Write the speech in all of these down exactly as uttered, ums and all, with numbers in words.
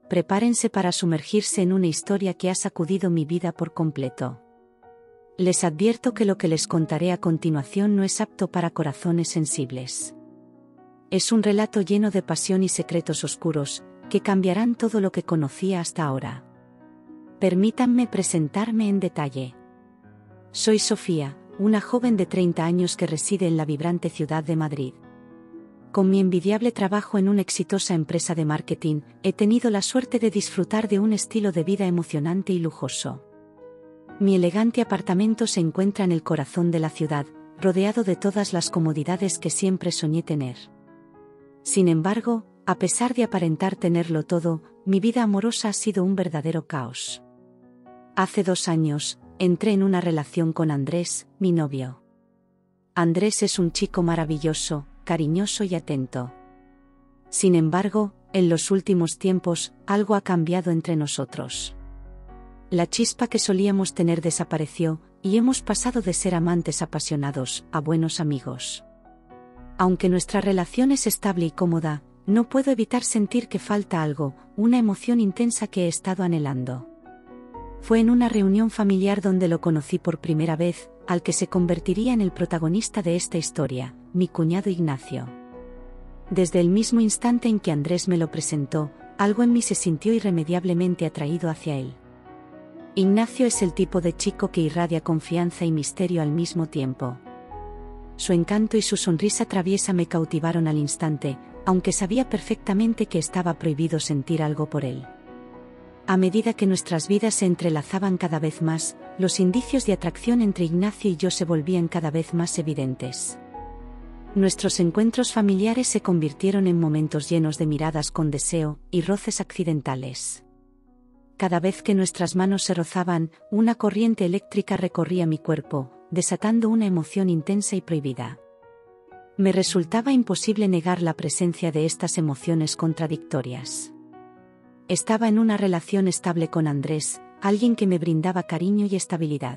prepárense para sumergirse en una historia que ha sacudido mi vida por completo. Les advierto que lo que les contaré a continuación no es apto para corazones sensibles. Es un relato lleno de pasión y secretos oscuros, que cambiarán todo lo que conocía hasta ahora. Permítanme presentarme en detalle. Soy Sofía, una joven de treinta años que reside en la vibrante ciudad de Madrid. Con mi envidiable trabajo en una exitosa empresa de marketing, he tenido la suerte de disfrutar de un estilo de vida emocionante y lujoso. Mi elegante apartamento se encuentra en el corazón de la ciudad, rodeado de todas las comodidades que siempre soñé tener. Sin embargo, a pesar de aparentar tenerlo todo, mi vida amorosa ha sido un verdadero caos. Hace dos años, entré en una relación con Andrés, mi novio. Andrés es un chico maravilloso, cariñoso y atento. Sin embargo, en los últimos tiempos, algo ha cambiado entre nosotros. La chispa que solíamos tener desapareció, y hemos pasado de ser amantes apasionados a buenos amigos. Aunque nuestra relación es estable y cómoda, no puedo evitar sentir que falta algo, una emoción intensa que he estado anhelando. Fue en una reunión familiar donde lo conocí por primera vez, al que se convertiría en el protagonista de esta historia, mi cuñado Ignacio. Desde el mismo instante en que Andrés me lo presentó, algo en mí se sintió irremediablemente atraído hacia él. Ignacio es el tipo de chico que irradia confianza y misterio al mismo tiempo. Su encanto y su sonrisa traviesa me cautivaron al instante, aunque sabía perfectamente que estaba prohibido sentir algo por él. A medida que nuestras vidas se entrelazaban cada vez más, los indicios de atracción entre Ignacio y yo se volvían cada vez más evidentes. Nuestros encuentros familiares se convirtieron en momentos llenos de miradas con deseo y roces accidentales. Cada vez que nuestras manos se rozaban, una corriente eléctrica recorría mi cuerpo, desatando una emoción intensa y prohibida. Me resultaba imposible negar la presencia de estas emociones contradictorias. Estaba en una relación estable con Andrés, alguien que me brindaba cariño y estabilidad.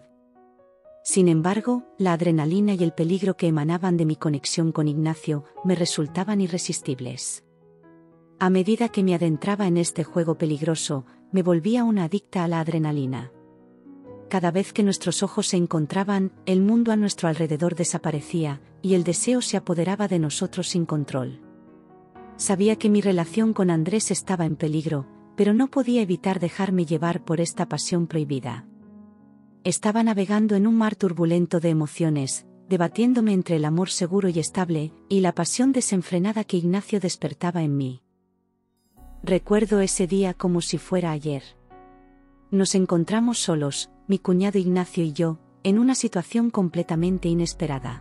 Sin embargo, la adrenalina y el peligro que emanaban de mi conexión con Ignacio me resultaban irresistibles. A medida que me adentraba en este juego peligroso, me volvía una adicta a la adrenalina. Cada vez que nuestros ojos se encontraban, el mundo a nuestro alrededor desaparecía, y el deseo se apoderaba de nosotros sin control. Sabía que mi relación con Andrés estaba en peligro, pero no podía evitar dejarme llevar por esta pasión prohibida. Estaba navegando en un mar turbulento de emociones, debatiéndome entre el amor seguro y estable, y la pasión desenfrenada que Ignacio despertaba en mí. Recuerdo ese día como si fuera ayer. Nos encontramos solos, mi cuñado Ignacio y yo, en una situación completamente inesperada.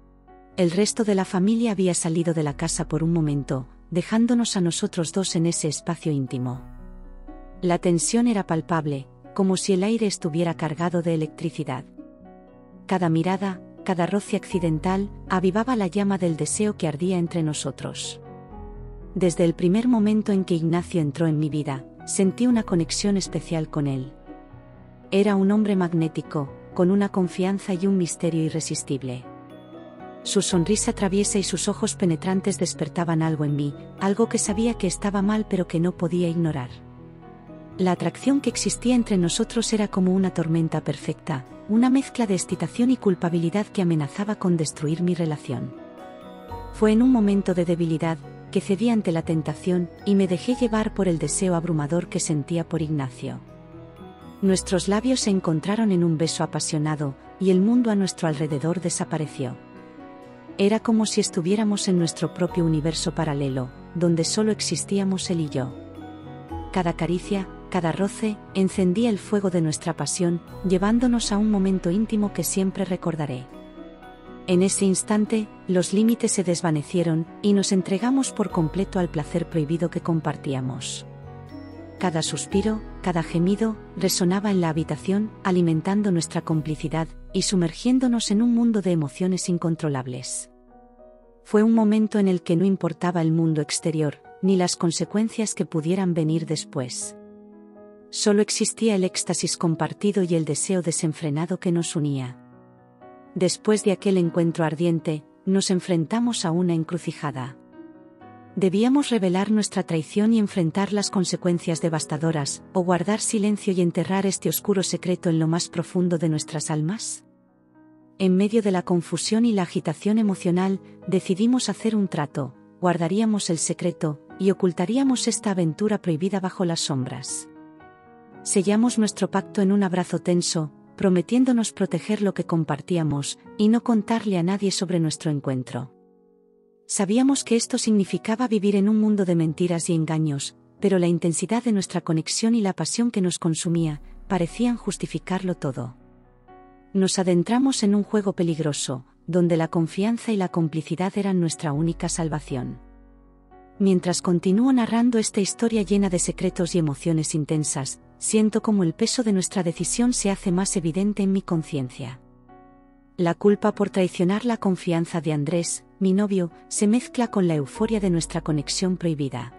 El resto de la familia había salido de la casa por un momento, dejándonos a nosotros dos en ese espacio íntimo. La tensión era palpable, como si el aire estuviera cargado de electricidad. Cada mirada, cada roce accidental, avivaba la llama del deseo que ardía entre nosotros. Desde el primer momento en que Ignacio entró en mi vida, sentí una conexión especial con él. Era un hombre magnético, con una confianza y un misterio irresistible. Su sonrisa traviesa y sus ojos penetrantes despertaban algo en mí, algo que sabía que estaba mal pero que no podía ignorar. La atracción que existía entre nosotros era como una tormenta perfecta, una mezcla de excitación y culpabilidad que amenazaba con destruir mi relación. Fue en un momento de debilidad, que cedí ante la tentación, y me dejé llevar por el deseo abrumador que sentía por Ignacio. Nuestros labios se encontraron en un beso apasionado, y el mundo a nuestro alrededor desapareció. Era como si estuviéramos en nuestro propio universo paralelo, donde solo existíamos él y yo. Cada caricia, cada roce, encendía el fuego de nuestra pasión, llevándonos a un momento íntimo que siempre recordaré. En ese instante, los límites se desvanecieron, y nos entregamos por completo al placer prohibido que compartíamos. Cada suspiro, cada gemido, resonaba en la habitación, alimentando nuestra complicidad, y sumergiéndonos en un mundo de emociones incontrolables. Fue un momento en el que no importaba el mundo exterior, ni las consecuencias que pudieran venir después. Solo existía el éxtasis compartido y el deseo desenfrenado que nos unía. Después de aquel encuentro ardiente, nos enfrentamos a una encrucijada. Debíamos revelar nuestra traición y enfrentar las consecuencias devastadoras, o guardar silencio y enterrar este oscuro secreto en lo más profundo de nuestras almas. En medio de la confusión y la agitación emocional, decidimos hacer un trato: guardaríamos el secreto, y ocultaríamos esta aventura prohibida bajo las sombras. Sellamos nuestro pacto en un abrazo tenso, prometiéndonos proteger lo que compartíamos, y no contarle a nadie sobre nuestro encuentro. Sabíamos que esto significaba vivir en un mundo de mentiras y engaños, pero la intensidad de nuestra conexión y la pasión que nos consumía parecían justificarlo todo. Nos adentramos en un juego peligroso, donde la confianza y la complicidad eran nuestra única salvación. Mientras continúo narrando esta historia llena de secretos y emociones intensas, siento como el peso de nuestra decisión se hace más evidente en mi conciencia. La culpa por traicionar la confianza de Andrés, mi novio, se mezcla con la euforia de nuestra conexión prohibida.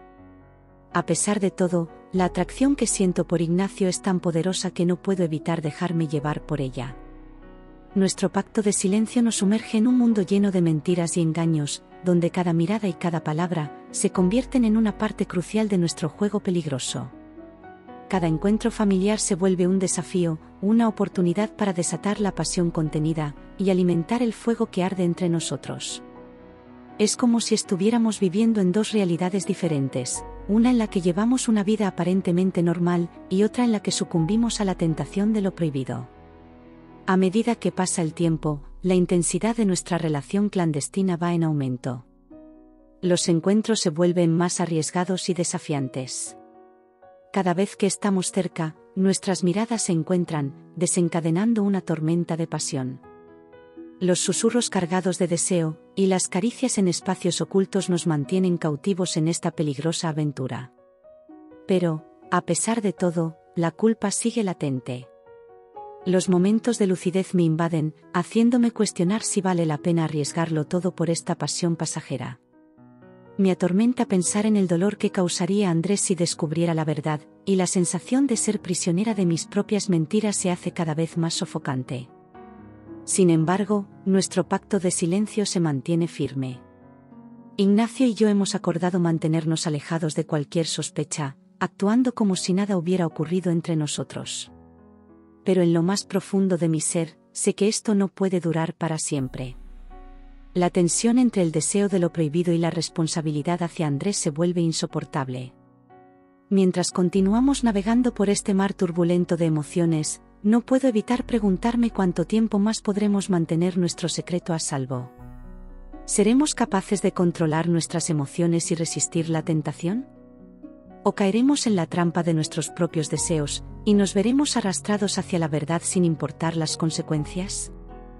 A pesar de todo, la atracción que siento por Ignacio es tan poderosa que no puedo evitar dejarme llevar por ella. Nuestro pacto de silencio nos sumerge en un mundo lleno de mentiras y engaños, donde cada mirada y cada palabra se convierten en una parte crucial de nuestro juego peligroso. Cada encuentro familiar se vuelve un desafío, una oportunidad para desatar la pasión contenida y alimentar el fuego que arde entre nosotros. Es como si estuviéramos viviendo en dos realidades diferentes, una en la que llevamos una vida aparentemente normal y otra en la que sucumbimos a la tentación de lo prohibido. A medida que pasa el tiempo, la intensidad de nuestra relación clandestina va en aumento. Los encuentros se vuelven más arriesgados y desafiantes. Cada vez que estamos cerca, nuestras miradas se encuentran, desencadenando una tormenta de pasión. Los susurros cargados de deseo y las caricias en espacios ocultos nos mantienen cautivos en esta peligrosa aventura. Pero, a pesar de todo, la culpa sigue latente. Los momentos de lucidez me invaden, haciéndome cuestionar si vale la pena arriesgarlo todo por esta pasión pasajera. Me atormenta pensar en el dolor que causaría a Andrés si descubriera la verdad, y la sensación de ser prisionera de mis propias mentiras se hace cada vez más sofocante. Sin embargo, nuestro pacto de silencio se mantiene firme. Ignacio y yo hemos acordado mantenernos alejados de cualquier sospecha, actuando como si nada hubiera ocurrido entre nosotros. Pero en lo más profundo de mi ser, sé que esto no puede durar para siempre. La tensión entre el deseo de lo prohibido y la responsabilidad hacia Andrés se vuelve insoportable. Mientras continuamos navegando por este mar turbulento de emociones, no puedo evitar preguntarme cuánto tiempo más podremos mantener nuestro secreto a salvo. ¿Seremos capaces de controlar nuestras emociones y resistir la tentación? ¿O caeremos en la trampa de nuestros propios deseos, y nos veremos arrastrados hacia la verdad sin importar las consecuencias?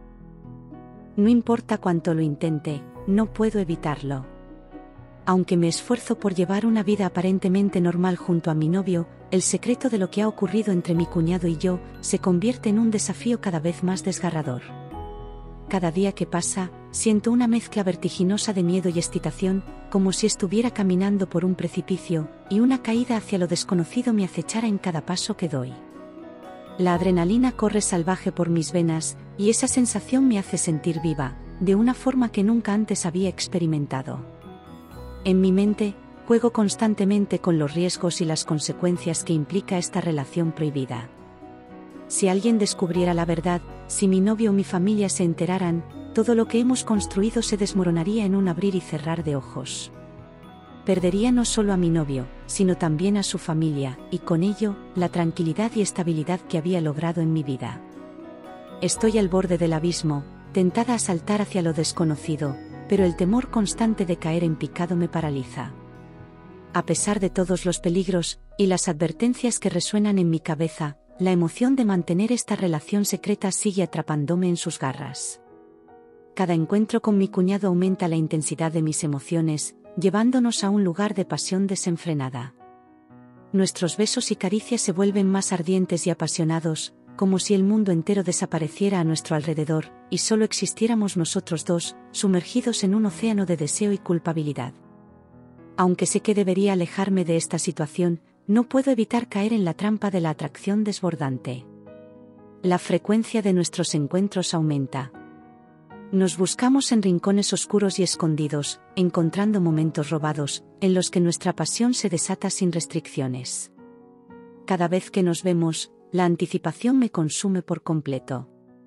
No importa cuánto lo intente, no puedo evitarlo. Aunque me esfuerzo por llevar una vida aparentemente normal junto a mi novio, el secreto de lo que ha ocurrido entre mi cuñado y yo se convierte en un desafío cada vez más desgarrador. Cada día que pasa, siento una mezcla vertiginosa de miedo y excitación, como si estuviera caminando por un precipicio, y una caída hacia lo desconocido me acechara en cada paso que doy. La adrenalina corre salvaje por mis venas, y esa sensación me hace sentir viva, de una forma que nunca antes había experimentado. En mi mente, juego constantemente con los riesgos y las consecuencias que implica esta relación prohibida. Si alguien descubriera la verdad, si mi novio o mi familia se enteraran, todo lo que hemos construido se desmoronaría en un abrir y cerrar de ojos. Perdería no solo a mi novio, sino también a su familia, y con ello, la tranquilidad y estabilidad que había logrado en mi vida. Estoy al borde del abismo, tentada a saltar hacia lo desconocido, pero el temor constante de caer en picado me paraliza. A pesar de todos los peligros, y las advertencias que resuenan en mi cabeza, la emoción de mantener esta relación secreta sigue atrapándome en sus garras. Cada encuentro con mi cuñado aumenta la intensidad de mis emociones, llevándonos a un lugar de pasión desenfrenada. Nuestros besos y caricias se vuelven más ardientes y apasionados, como si el mundo entero desapareciera a nuestro alrededor, y solo existiéramos nosotros dos, sumergidos en un océano de deseo y culpabilidad. Aunque sé que debería alejarme de esta situación, no puedo evitar caer en la trampa de la atracción desbordante. La frecuencia de nuestros encuentros aumenta. Nos buscamos en rincones oscuros y escondidos, encontrando momentos robados, en los que nuestra pasión se desata sin restricciones. Cada vez que nos vemos, la anticipación me consume por completo.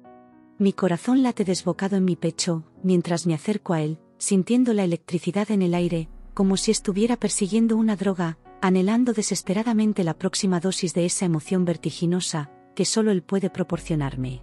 Mi corazón late desbocado en mi pecho, mientras me acerco a él, sintiendo la electricidad en el aire, como si estuviera persiguiendo una droga, anhelando desesperadamente la próxima dosis de esa emoción vertiginosa, que solo él puede proporcionarme.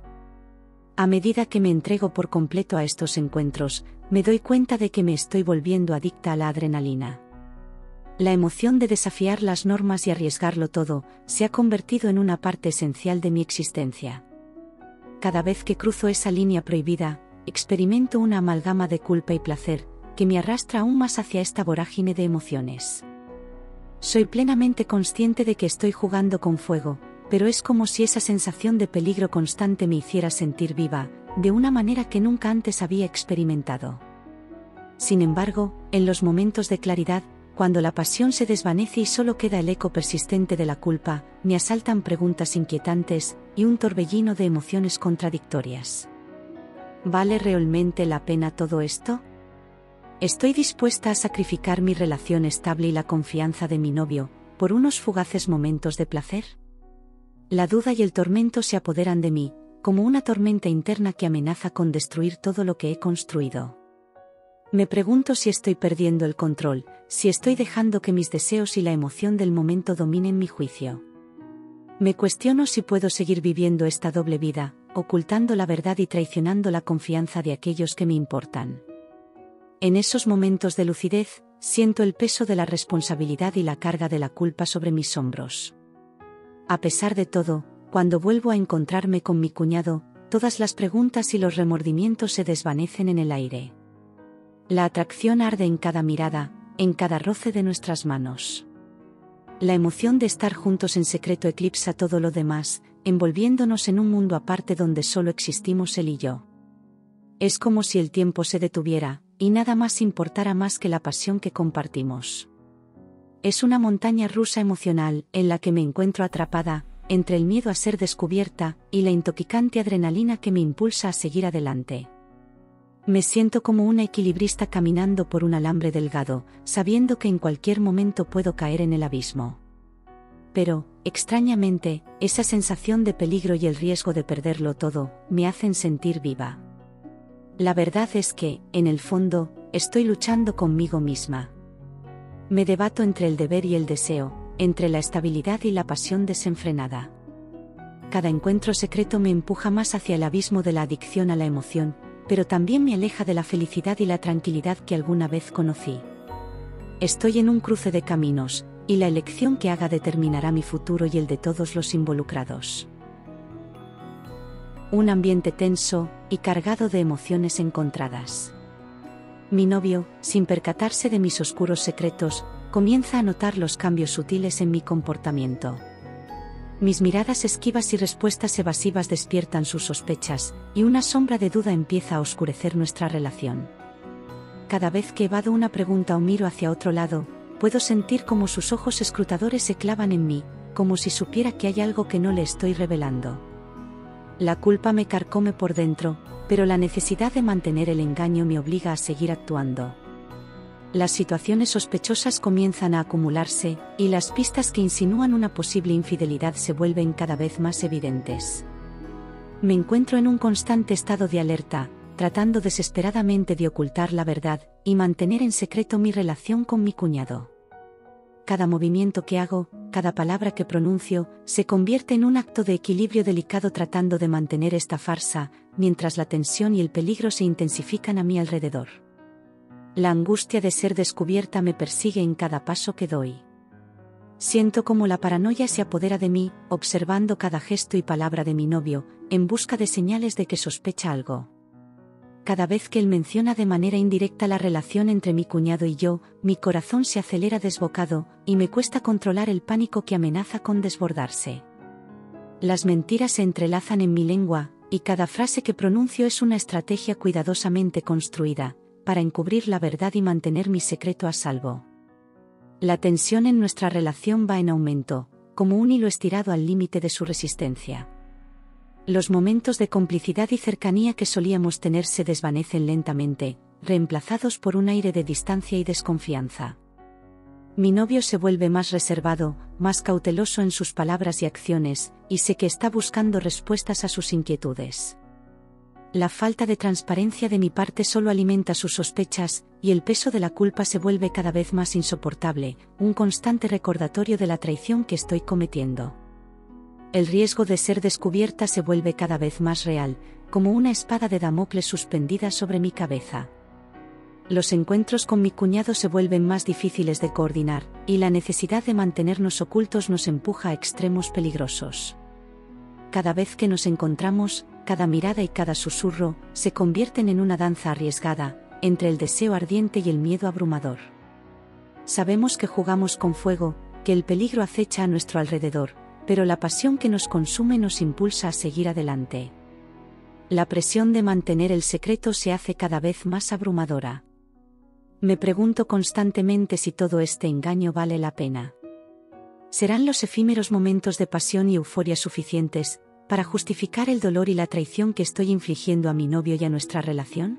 A medida que me entrego por completo a estos encuentros, me doy cuenta de que me estoy volviendo adicta a la adrenalina. La emoción de desafiar las normas y arriesgarlo todo, se ha convertido en una parte esencial de mi existencia. Cada vez que cruzo esa línea prohibida, experimento una amalgama de culpa y placer, que me arrastra aún más hacia esta vorágine de emociones. Soy plenamente consciente de que estoy jugando con fuego, pero es como si esa sensación de peligro constante me hiciera sentir viva, de una manera que nunca antes había experimentado. Sin embargo, en los momentos de claridad, cuando la pasión se desvanece y solo queda el eco persistente de la culpa, me asaltan preguntas inquietantes y un torbellino de emociones contradictorias. ¿Vale realmente la pena todo esto? ¿Estoy dispuesta a sacrificar mi relación estable y la confianza de mi novio por unos fugaces momentos de placer? La duda y el tormento se apoderan de mí, como una tormenta interna que amenaza con destruir todo lo que he construido. Me pregunto si estoy perdiendo el control, si estoy dejando que mis deseos y la emoción del momento dominen mi juicio. Me cuestiono si puedo seguir viviendo esta doble vida, ocultando la verdad y traicionando la confianza de aquellos que me importan. En esos momentos de lucidez, siento el peso de la responsabilidad y la carga de la culpa sobre mis hombros. A pesar de todo, cuando vuelvo a encontrarme con mi cuñado, todas las preguntas y los remordimientos se desvanecen en el aire. La atracción arde en cada mirada, en cada roce de nuestras manos. La emoción de estar juntos en secreto eclipsa todo lo demás, envolviéndonos en un mundo aparte donde solo existimos él y yo. Es como si el tiempo se detuviera, y nada más importara más que la pasión que compartimos. Es una montaña rusa emocional, en la que me encuentro atrapada, entre el miedo a ser descubierta, y la intoxicante adrenalina que me impulsa a seguir adelante. Me siento como una equilibrista caminando por un alambre delgado, sabiendo que en cualquier momento puedo caer en el abismo. Pero, extrañamente, esa sensación de peligro y el riesgo de perderlo todo, me hacen sentir viva. La verdad es que, en el fondo, estoy luchando conmigo misma. Me debato entre el deber y el deseo, entre la estabilidad y la pasión desenfrenada. Cada encuentro secreto me empuja más hacia el abismo de la adicción a la emoción, pero también me aleja de la felicidad y la tranquilidad que alguna vez conocí. Estoy en un cruce de caminos, y la elección que haga determinará mi futuro y el de todos los involucrados. Un ambiente tenso y cargado de emociones encontradas. Mi novio, sin percatarse de mis oscuros secretos, comienza a notar los cambios sutiles en mi comportamiento. Mis miradas esquivas y respuestas evasivas despiertan sus sospechas, y una sombra de duda empieza a oscurecer nuestra relación. Cada vez que evado una pregunta o miro hacia otro lado, puedo sentir como sus ojos escrutadores se clavan en mí, como si supiera que hay algo que no le estoy revelando. La culpa me carcome por dentro, pero la necesidad de mantener el engaño me obliga a seguir actuando. Las situaciones sospechosas comienzan a acumularse, y las pistas que insinúan una posible infidelidad se vuelven cada vez más evidentes. Me encuentro en un constante estado de alerta, tratando desesperadamente de ocultar la verdad y mantener en secreto mi relación con mi cuñado. Cada movimiento que hago, cada palabra que pronuncio, se convierte en un acto de equilibrio delicado tratando de mantener esta farsa, mientras la tensión y el peligro se intensifican a mi alrededor. La angustia de ser descubierta me persigue en cada paso que doy. Siento como la paranoia se apodera de mí, observando cada gesto y palabra de mi novio, en busca de señales de que sospecha algo. Cada vez que él menciona de manera indirecta la relación entre mi cuñado y yo, mi corazón se acelera desbocado, y me cuesta controlar el pánico que amenaza con desbordarse. Las mentiras se entrelazan en mi lengua, y cada frase que pronuncio es una estrategia cuidadosamente construida, para encubrir la verdad y mantener mi secreto a salvo. La tensión en nuestra relación va en aumento, como un hilo estirado al límite de su resistencia. Los momentos de complicidad y cercanía que solíamos tener se desvanecen lentamente, reemplazados por un aire de distancia y desconfianza. Mi novio se vuelve más reservado, más cauteloso en sus palabras y acciones, y sé que está buscando respuestas a sus inquietudes. La falta de transparencia de mi parte solo alimenta sus sospechas, y el peso de la culpa se vuelve cada vez más insoportable, un constante recordatorio de la traición que estoy cometiendo. El riesgo de ser descubierta se vuelve cada vez más real, como una espada de Damocles suspendida sobre mi cabeza. Los encuentros con mi cuñado se vuelven más difíciles de coordinar, y la necesidad de mantenernos ocultos nos empuja a extremos peligrosos. Cada vez que nos encontramos, cada mirada y cada susurro se convierten en una danza arriesgada, entre el deseo ardiente y el miedo abrumador. Sabemos que jugamos con fuego, que el peligro acecha a nuestro alrededor, pero la pasión que nos consume nos impulsa a seguir adelante. La presión de mantener el secreto se hace cada vez más abrumadora. Me pregunto constantemente si todo este engaño vale la pena. ¿Serán los efímeros momentos de pasión y euforia suficientes para justificar el dolor y la traición que estoy infligiendo a mi novio y a nuestra relación?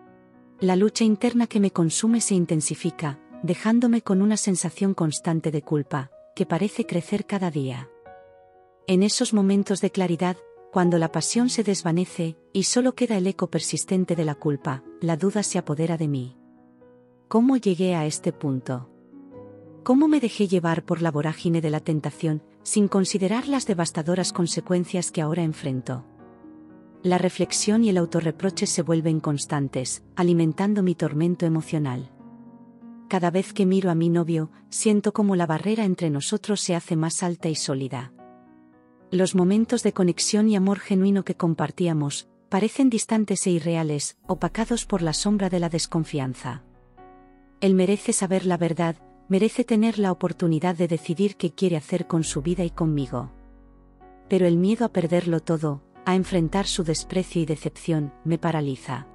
La lucha interna que me consume se intensifica, dejándome con una sensación constante de culpa, que parece crecer cada día. En esos momentos de claridad, cuando la pasión se desvanece, y solo queda el eco persistente de la culpa, la duda se apodera de mí. ¿Cómo llegué a este punto? ¿Cómo me dejé llevar por la vorágine de la tentación, sin considerar las devastadoras consecuencias que ahora enfrento? La reflexión y el autorreproche se vuelven constantes, alimentando mi tormento emocional. Cada vez que miro a mi novio, siento como la barrera entre nosotros se hace más alta y sólida. Los momentos de conexión y amor genuino que compartíamos, parecen distantes e irreales, opacados por la sombra de la desconfianza. Él merece saber la verdad, merece tener la oportunidad de decidir qué quiere hacer con su vida y conmigo. Pero el miedo a perderlo todo, a enfrentar su desprecio y decepción, me paraliza.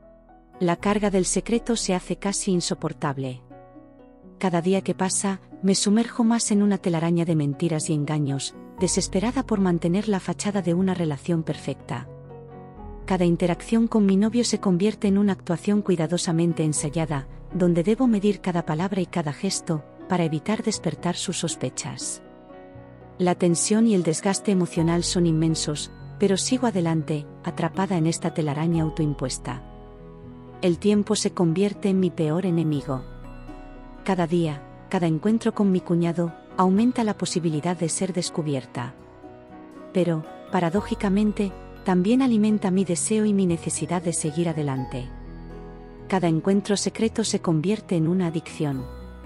La carga del secreto se hace casi insoportable. Cada día que pasa, me sumerjo más en una telaraña de mentiras y engaños, desesperada por mantener la fachada de una relación perfecta. Cada interacción con mi novio se convierte en una actuación cuidadosamente ensayada, donde debo medir cada palabra y cada gesto, para evitar despertar sus sospechas. La tensión y el desgaste emocional son inmensos, pero sigo adelante, atrapada en esta telaraña autoimpuesta. El tiempo se convierte en mi peor enemigo. Cada día, cada encuentro con mi cuñado, aumenta la posibilidad de ser descubierta. Pero, paradójicamente, también alimenta mi deseo y mi necesidad de seguir adelante. Cada encuentro secreto se convierte en una adicción.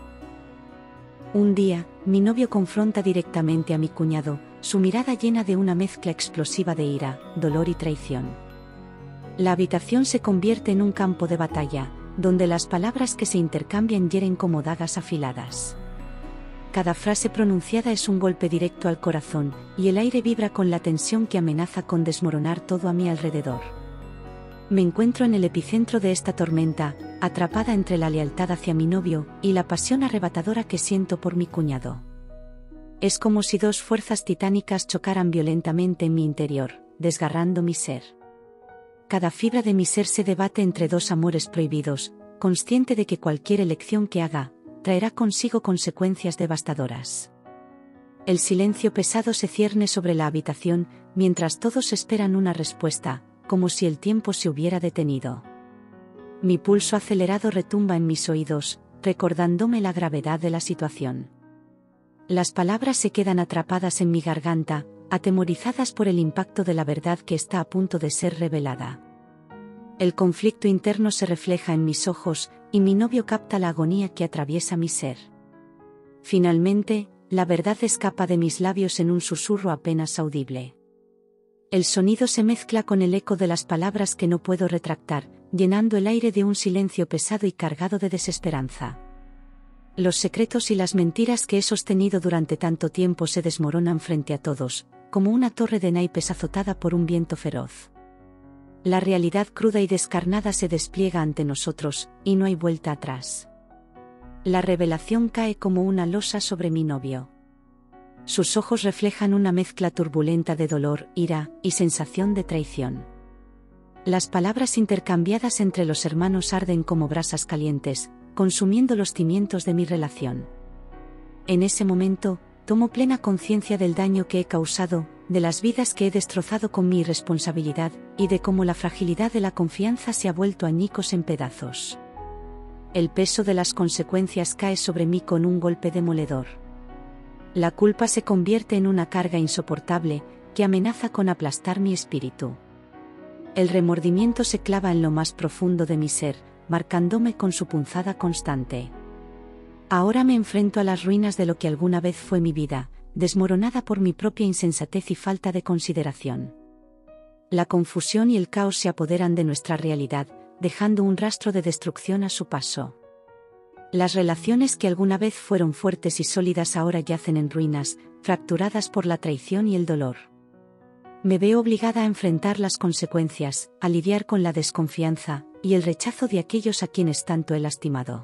Un día, mi novio confronta directamente a mi cuñado, su mirada llena de una mezcla explosiva de ira, dolor y traición. La habitación se convierte en un campo de batalla, donde las palabras que se intercambian hieren como dagas afiladas. Cada frase pronunciada es un golpe directo al corazón, y el aire vibra con la tensión que amenaza con desmoronar todo a mi alrededor. Me encuentro en el epicentro de esta tormenta, atrapada entre la lealtad hacia mi novio y la pasión arrebatadora que siento por mi cuñado. Es como si dos fuerzas titánicas chocaran violentamente en mi interior, desgarrando mi ser. Cada fibra de mi ser se debate entre dos amores prohibidos, consciente de que cualquier elección que haga, traerá consigo consecuencias devastadoras. El silencio pesado se cierne sobre la habitación, mientras todos esperan una respuesta, como si el tiempo se hubiera detenido. Mi pulso acelerado retumba en mis oídos, recordándome la gravedad de la situación. Las palabras se quedan atrapadas en mi garganta, atemorizadas por el impacto de la verdad que está a punto de ser revelada. El conflicto interno se refleja en mis ojos, y mi novio capta la agonía que atraviesa mi ser. Finalmente, la verdad escapa de mis labios en un susurro apenas audible. El sonido se mezcla con el eco de las palabras que no puedo retractar, llenando el aire de un silencio pesado y cargado de desesperanza. Los secretos y las mentiras que he sostenido durante tanto tiempo se desmoronan frente a todos, como una torre de naipes azotada por un viento feroz. La realidad cruda y descarnada se despliega ante nosotros, y no hay vuelta atrás. La revelación cae como una losa sobre mi novio. Sus ojos reflejan una mezcla turbulenta de dolor, ira y sensación de traición. Las palabras intercambiadas entre los hermanos arden como brasas calientes, consumiendo los cimientos de mi relación. En ese momento, tomo plena conciencia del daño que he causado, de las vidas que he destrozado con mi irresponsabilidad, y de cómo la fragilidad de la confianza se ha vuelto añicos en pedazos. El peso de las consecuencias cae sobre mí con un golpe demoledor. La culpa se convierte en una carga insoportable, que amenaza con aplastar mi espíritu. El remordimiento se clava en lo más profundo de mi ser, marcándome con su punzada constante. Ahora me enfrento a las ruinas de lo que alguna vez fue mi vida, desmoronada por mi propia insensatez y falta de consideración. La confusión y el caos se apoderan de nuestra realidad, dejando un rastro de destrucción a su paso. Las relaciones que alguna vez fueron fuertes y sólidas ahora yacen en ruinas, fracturadas por la traición y el dolor. Me veo obligada a enfrentar las consecuencias, a lidiar con la desconfianza y el rechazo de aquellos a quienes tanto he lastimado.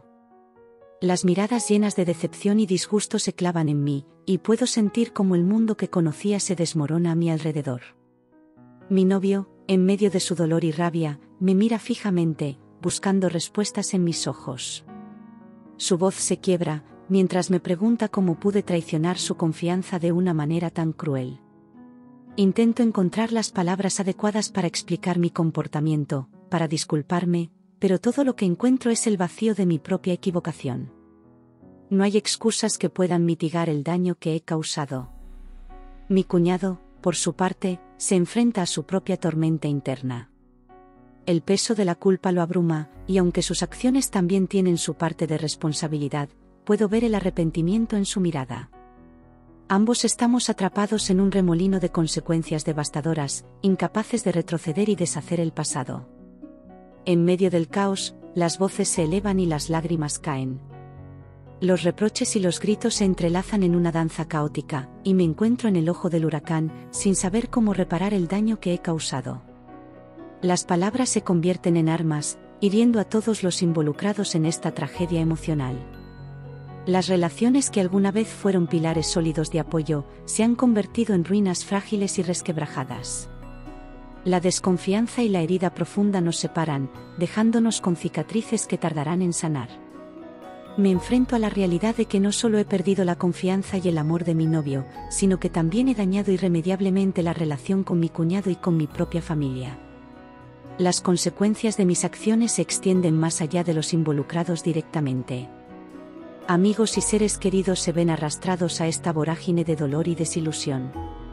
Las miradas llenas de decepción y disgusto se clavan en mí, y puedo sentir cómo el mundo que conocía se desmorona a mi alrededor. Mi novio, en medio de su dolor y rabia, me mira fijamente, buscando respuestas en mis ojos. Su voz se quiebra, mientras me pregunta cómo pude traicionar su confianza de una manera tan cruel. Intento encontrar las palabras adecuadas para explicar mi comportamiento, para disculparme, pero todo lo que encuentro es el vacío de mi propia equivocación. No hay excusas que puedan mitigar el daño que he causado. Mi cuñado, por su parte, se enfrenta a su propia tormenta interna. El peso de la culpa lo abruma, y aunque sus acciones también tienen su parte de responsabilidad, puedo ver el arrepentimiento en su mirada. Ambos estamos atrapados en un remolino de consecuencias devastadoras, incapaces de retroceder y deshacer el pasado. En medio del caos, las voces se elevan y las lágrimas caen. Los reproches y los gritos se entrelazan en una danza caótica, y me encuentro en el ojo del huracán, sin saber cómo reparar el daño que he causado. Las palabras se convierten en armas, hiriendo a todos los involucrados en esta tragedia emocional. Las relaciones que alguna vez fueron pilares sólidos de apoyo, se han convertido en ruinas frágiles y resquebrajadas. La desconfianza y la herida profunda nos separan, dejándonos con cicatrices que tardarán en sanar. Me enfrento a la realidad de que no solo he perdido la confianza y el amor de mi novio, sino que también he dañado irremediablemente la relación con mi cuñado y con mi propia familia. Las consecuencias de mis acciones se extienden más allá de los involucrados directamente. Amigos y seres queridos se ven arrastrados a esta vorágine de dolor y desilusión.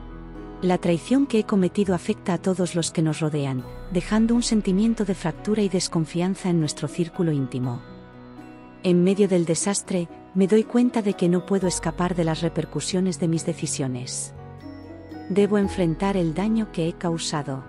La traición que he cometido afecta a todos los que nos rodean, dejando un sentimiento de fractura y desconfianza en nuestro círculo íntimo. En medio del desastre, me doy cuenta de que no puedo escapar de las repercusiones de mis decisiones. Debo enfrentar el daño que he causado.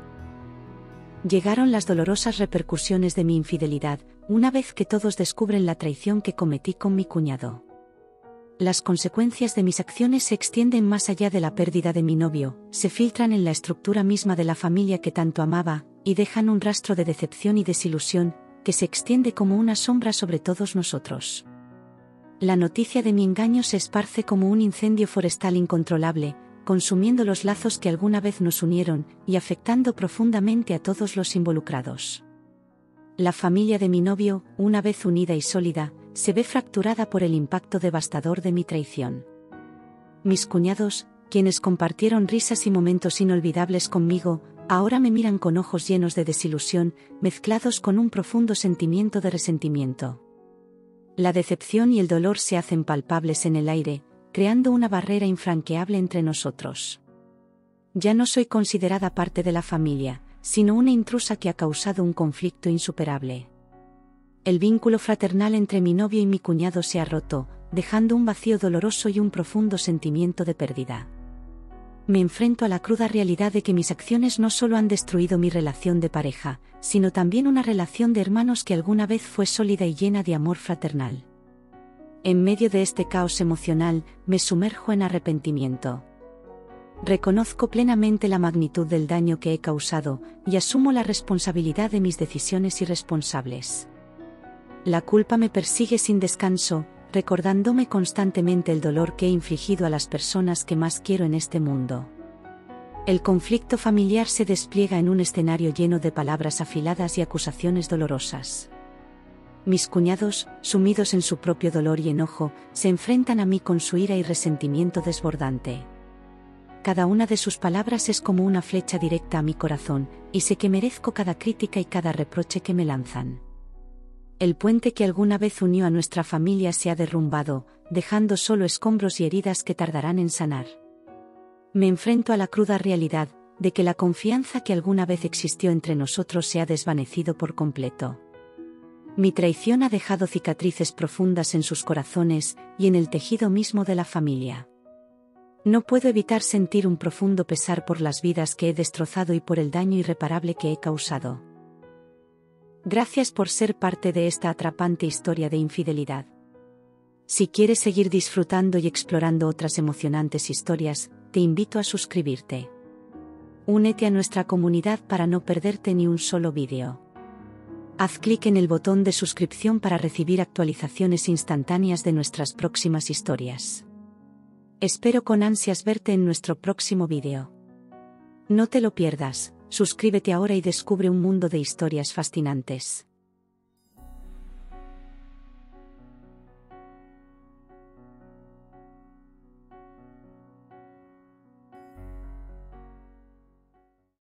Llegaron las dolorosas repercusiones de mi infidelidad, una vez que todos descubren la traición que cometí con mi cuñado. Las consecuencias de mis acciones se extienden más allá de la pérdida de mi novio, se filtran en la estructura misma de la familia que tanto amaba, y dejan un rastro de decepción y desilusión, que se extiende como una sombra sobre todos nosotros. La noticia de mi engaño se esparce como un incendio forestal incontrolable, consumiendo los lazos que alguna vez nos unieron, y afectando profundamente a todos los involucrados. La familia de mi novio, una vez unida y sólida, se ve fracturada por el impacto devastador de mi traición. Mis cuñados, quienes compartieron risas y momentos inolvidables conmigo, ahora me miran con ojos llenos de desilusión, mezclados con un profundo sentimiento de resentimiento. La decepción y el dolor se hacen palpables en el aire, creando una barrera infranqueable entre nosotros. Ya no soy considerada parte de la familia, sino una intrusa que ha causado un conflicto insuperable. El vínculo fraternal entre mi novio y mi cuñado se ha roto, dejando un vacío doloroso y un profundo sentimiento de pérdida. Me enfrento a la cruda realidad de que mis acciones no solo han destruido mi relación de pareja, sino también una relación de hermanos que alguna vez fue sólida y llena de amor fraternal. En medio de este caos emocional, me sumerjo en arrepentimiento. Reconozco plenamente la magnitud del daño que he causado, y asumo la responsabilidad de mis decisiones irresponsables. La culpa me persigue sin descanso, recordándome constantemente el dolor que he infligido a las personas que más quiero en este mundo. El conflicto familiar se despliega en un escenario lleno de palabras afiladas y acusaciones dolorosas. Mis cuñados, sumidos en su propio dolor y enojo, se enfrentan a mí con su ira y resentimiento desbordante. Cada una de sus palabras es como una flecha directa a mi corazón, y sé que merezco cada crítica y cada reproche que me lanzan. El puente que alguna vez unió a nuestra familia se ha derrumbado, dejando solo escombros y heridas que tardarán en sanar. Me enfrento a la cruda realidad de que la confianza que alguna vez existió entre nosotros se ha desvanecido por completo. Mi traición ha dejado cicatrices profundas en sus corazones y en el tejido mismo de la familia. No puedo evitar sentir un profundo pesar por las vidas que he destrozado y por el daño irreparable que he causado. Gracias por ser parte de esta atrapante historia de infidelidad. Si quieres seguir disfrutando y explorando otras emocionantes historias, te invito a suscribirte. Únete a nuestra comunidad para no perderte ni un solo vídeo. Haz clic en el botón de suscripción para recibir actualizaciones instantáneas de nuestras próximas historias. Espero con ansias verte en nuestro próximo vídeo. No te lo pierdas, suscríbete ahora y descubre un mundo de historias fascinantes.